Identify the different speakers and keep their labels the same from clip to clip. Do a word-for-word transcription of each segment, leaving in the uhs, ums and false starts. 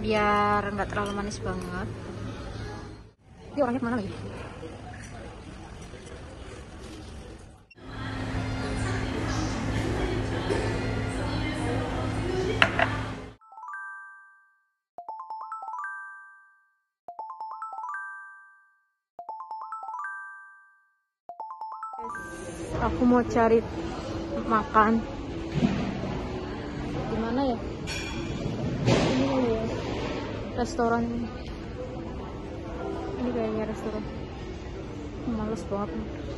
Speaker 1: biar nggak terlalu manis banget. Ini orangnya kemana lagi? Aku mau cari makan. Di mana ya? Ini ya. Restoran. Ini kayaknya restoran. Males banget.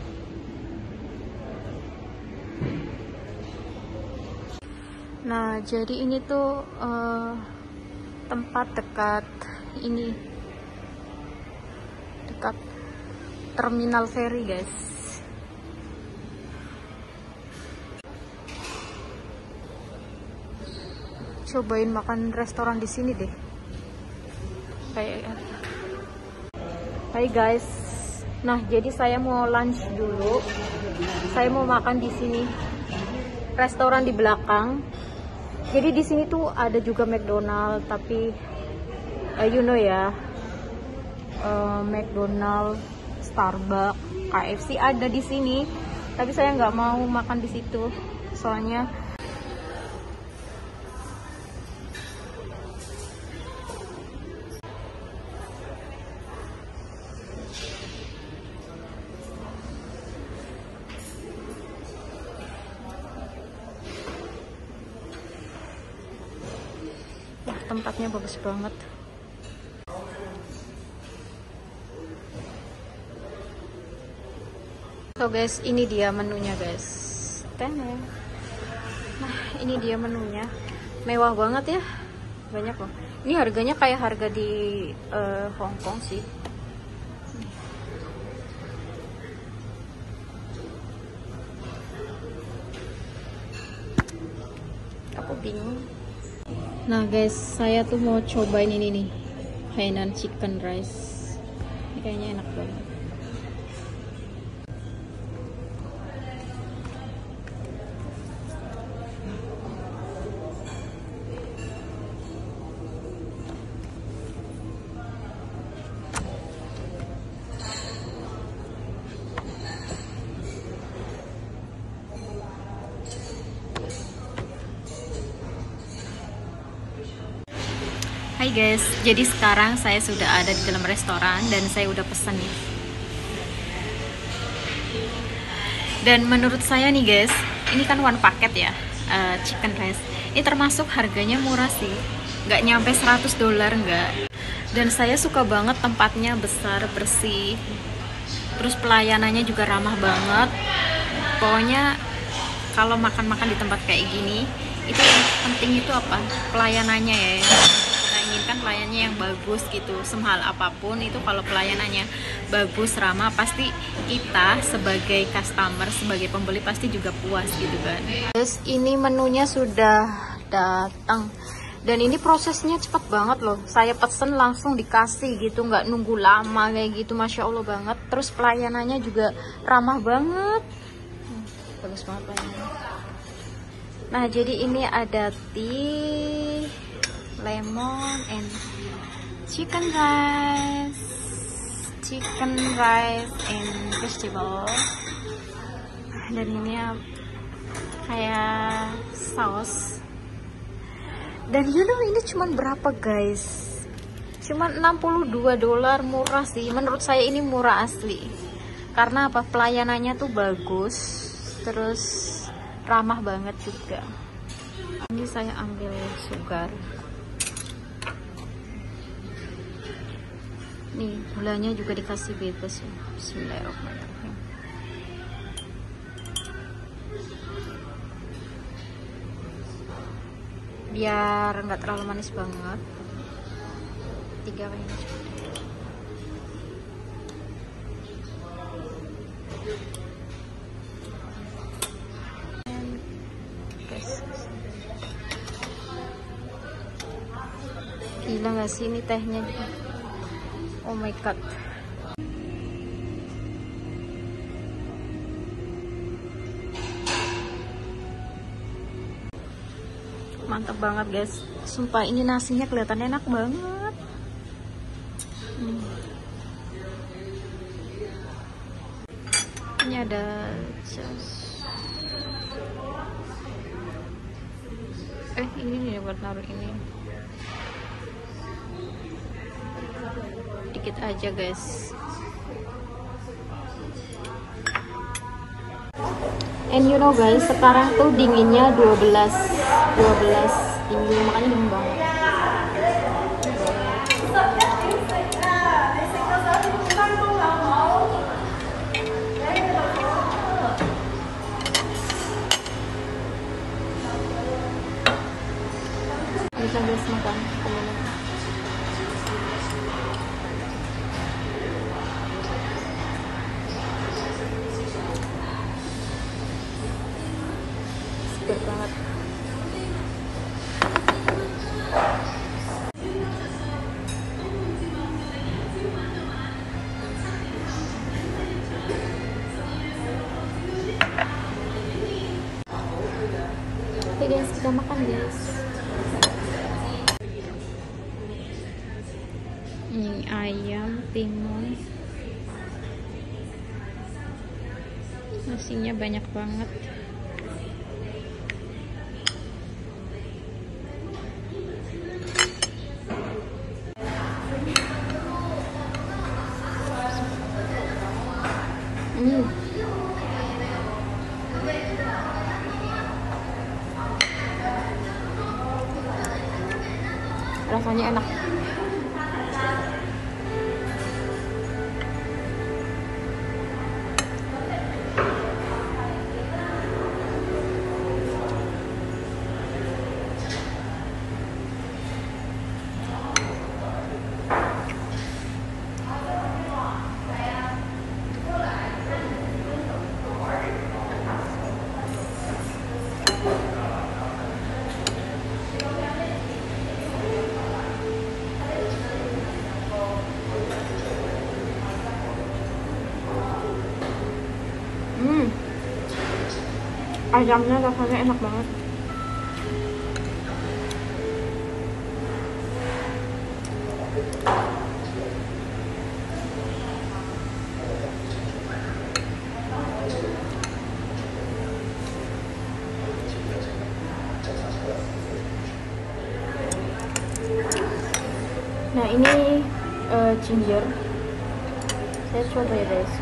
Speaker 1: Nah, jadi ini tuh uh, tempat dekat ini. Dekat terminal ferry, guys. Cobain makan restoran di sini deh. Kayak Hai guys. Nah, jadi saya mau lunch dulu. Saya mau makan di sini. Restoran di belakang. Jadi di sini tuh ada juga McDonald, tapi uh, you know ya. Uh, McDonald, Starbucks, K F C ada di sini. Tapi saya nggak mau makan di situ. Soalnya tempatnya bagus banget. So guys, ini dia menunya guys. Tene. Nah, ini dia menunya. Mewah banget ya. Banyak loh. Ini harganya kayak harga di uh, Hong Kong sih. Aku bingung. Nah guys, saya tuh mau cobain ini nih, Hainan chicken rice. Ini kayaknya enak banget. Hai guys, jadi sekarang saya sudah ada di dalam restoran dan saya udah pesen nih. Dan menurut saya nih guys, ini kan one paket ya, uh, chicken rice. Ini termasuk harganya murah sih, nggak nyampe seratus dolar nggak. Dan saya suka banget tempatnya besar, bersih. Terus pelayanannya juga ramah banget. Pokoknya kalau makan-makan di tempat kayak gini, itu yang penting itu apa? Pelayanannya ya. Kan pelayanannya yang bagus gitu, semahal apapun itu kalau pelayanannya bagus, ramah, pasti kita sebagai customer, sebagai pembeli pasti juga puas gitu kan. Terus ini menunya sudah datang dan ini prosesnya cepat banget loh. Saya pesen langsung dikasih gitu, nggak nunggu lama kayak gitu. Masya Allah banget. Terus pelayanannya juga ramah banget. Hmm, bagus banget pelayanannya. Nah, jadi ini ada tea, lemon and chicken rice, chicken rice and vegetable. Dan ini kayak saus. Dan you know ini cuman berapa guys? Cuman enam puluh dua dolar, murah sih. Menurut saya ini murah asli. Karena apa? Pelayanannya tuh bagus, terus ramah banget juga. Ini saya ambil sugar. Nih, gulanya juga dikasih bebas ya. Bismillahirrahmanirrahim. Biar nggak terlalu manis banget. Tiga kayaknya. Gila nggak sih ini tehnya? Oh my god. Mantap banget guys, sumpah ini nasinya kelihatan enak banget. hmm. Ini ada jas. Eh ini nih buat naruh ini. Dikit aja guys. And you know guys, sekarang tuh dinginnya dua belas dingin, makanya dingin banget. Bisa guys makan. Seger banget. Oke guys, kita makan guys. Ini ayam timun, nasinya banyak banget. Hmm. Rasanya enak. Hmm, ayamnya rasanya enak banget. Nah ini uh, ginger, saya coba ya guys.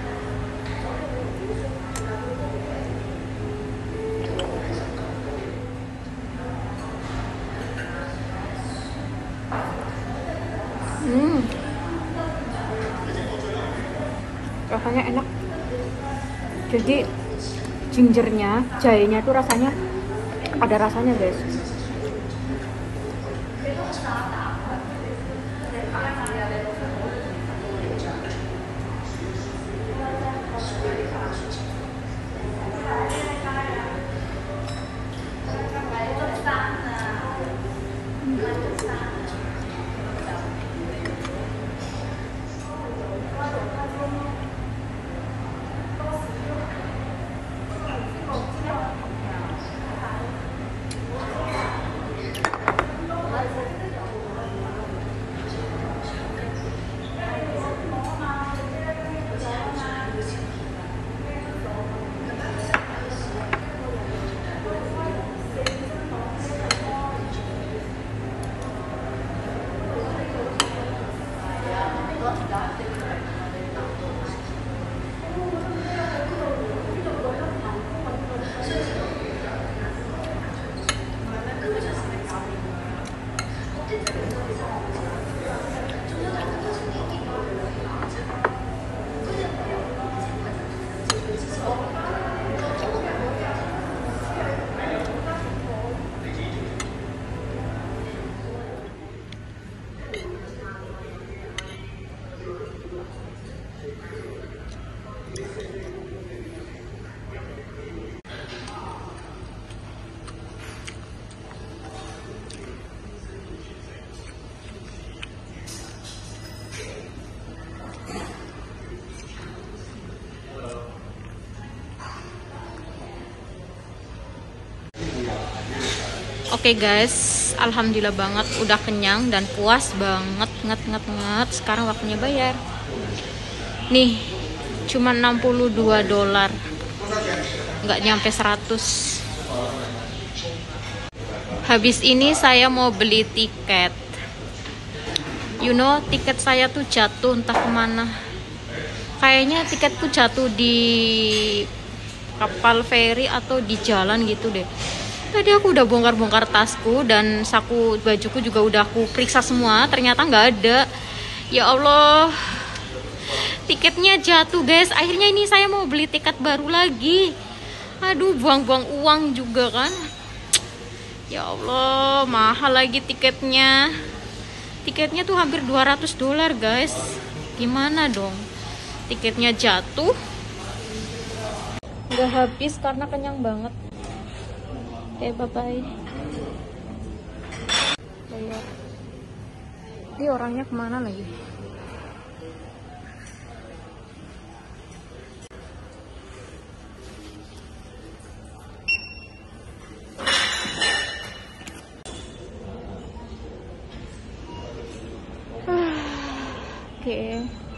Speaker 1: Hmm, rasanya enak. Jadi gingernya, jahenya tuh rasanya ada rasanya guys. Oke guys, alhamdulillah banget udah kenyang dan puas banget, nget nget nget. Sekarang waktunya bayar. Nih, cuma enam puluh dua dolar. Nggak nyampe seratus. Habis ini saya mau beli tiket. You know, tiket saya tuh jatuh entah kemana. Kayaknya tiketku jatuh di kapal feri atau di jalan gitu deh. Tadi aku udah bongkar-bongkar tasku dan saku bajuku juga udah aku periksa semua, ternyata nggak ada. Ya Allah, tiketnya jatuh guys. Akhirnya ini saya mau beli tiket baru lagi. Aduh, buang-buang uang juga kan. Ya Allah, mahal lagi tiketnya. Tiketnya tuh hampir dua ratus dolar guys. Gimana dong? Tiketnya jatuh. Nggak habis karena kenyang banget. Oke, okay, bye-bye. Lihat. Ini orangnya kemana lagi? Oke. Okay.